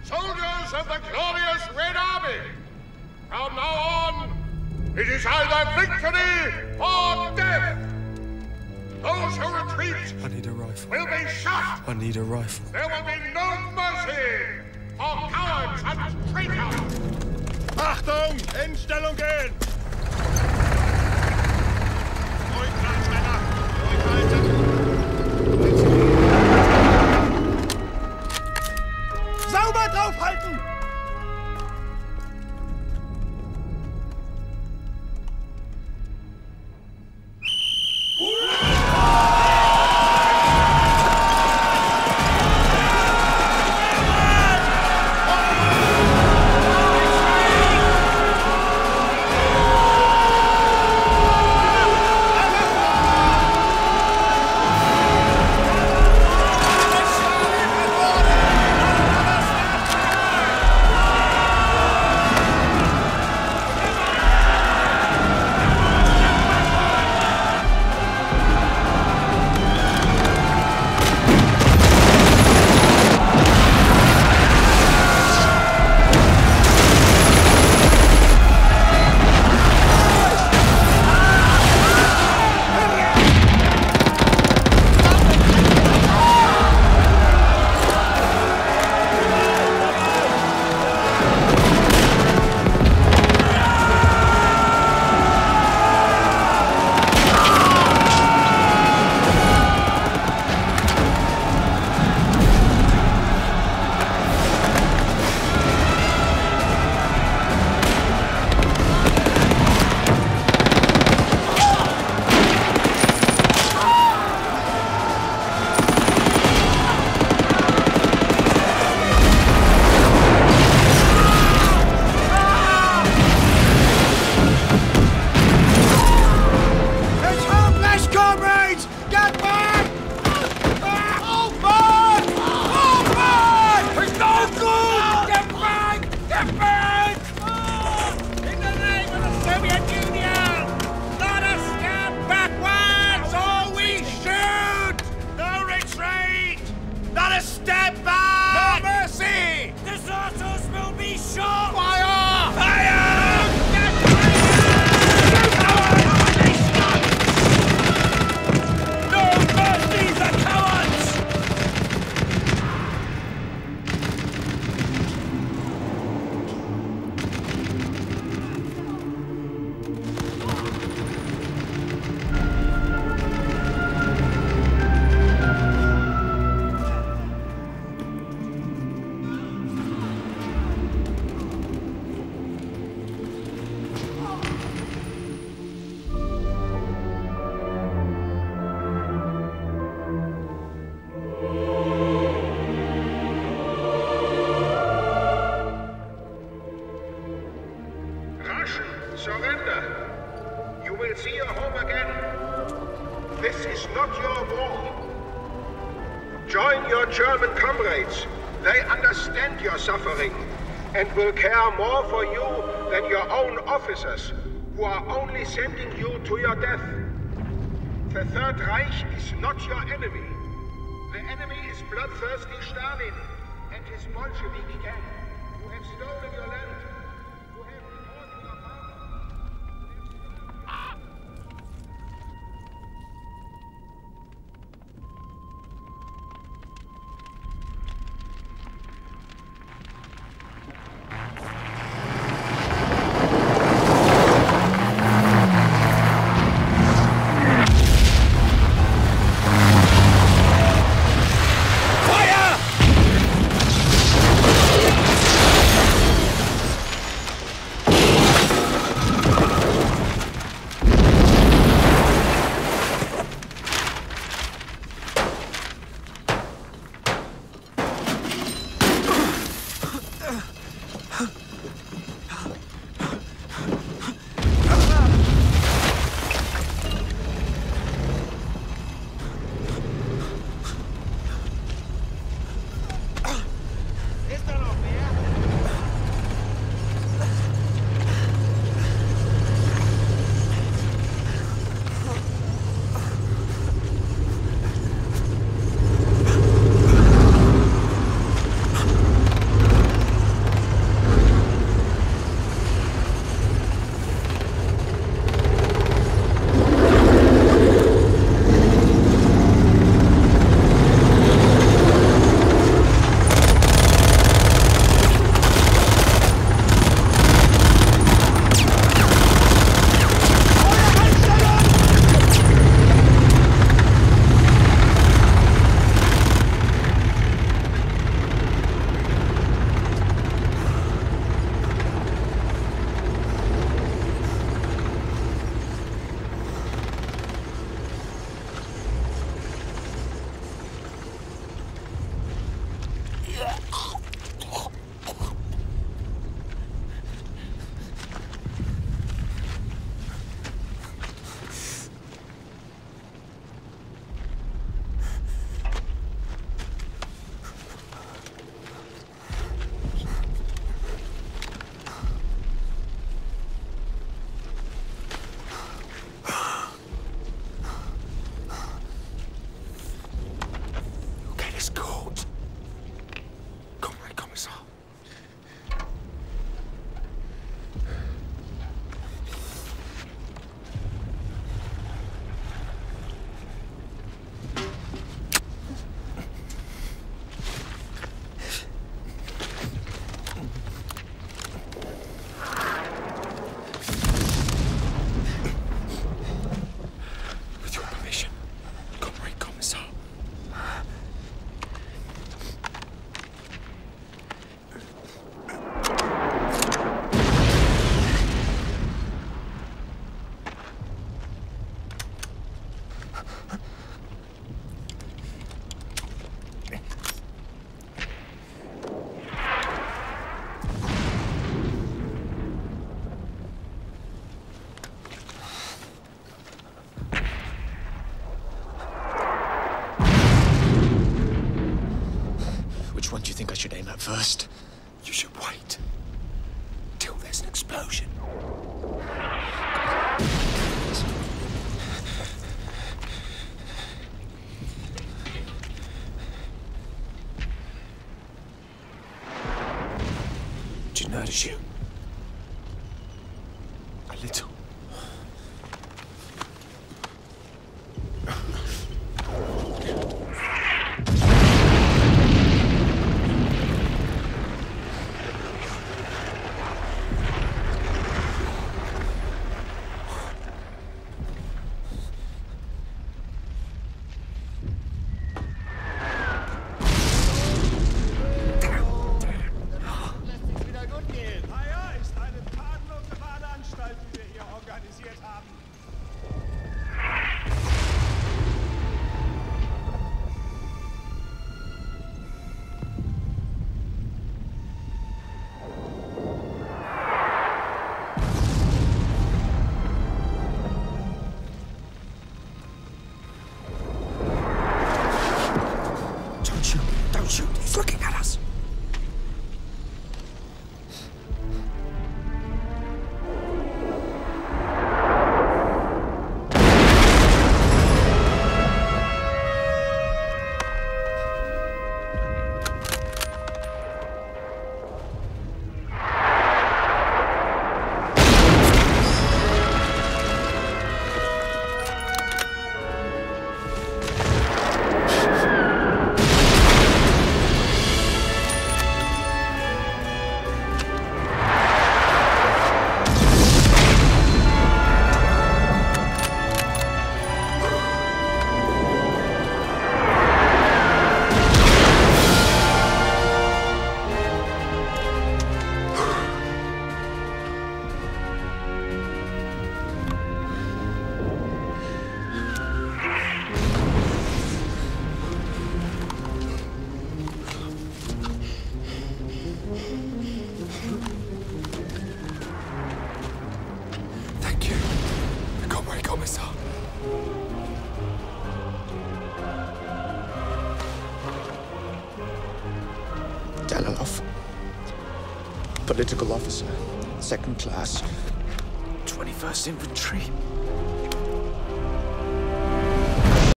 Soldiers of the glorious Red Army! From now on, it is either victory or death! Those who retreat I need a rifle. will be shot! I need a rifle. There will be no mercy for cowards and traitors! Achtung! In Stellung gehen! Ruhig bleiben, Männer! Sauber draufhalten! Surrender. You will see your home again. This is not your war. Join your German comrades. They understand your suffering and will care more for you than your own officers, who are only sending you to your death. The Third Reich is not your enemy. The enemy is bloodthirsty Stalin and his Bolshevik gang, who have stolen your land. Which one do you think I should aim at first? You should wait till there's an explosion. Do you know how to shoot? A little. Don't shoot, he's looking at us. Kommissar. Danilov. Political officer. 2nd class. 21st Infantry.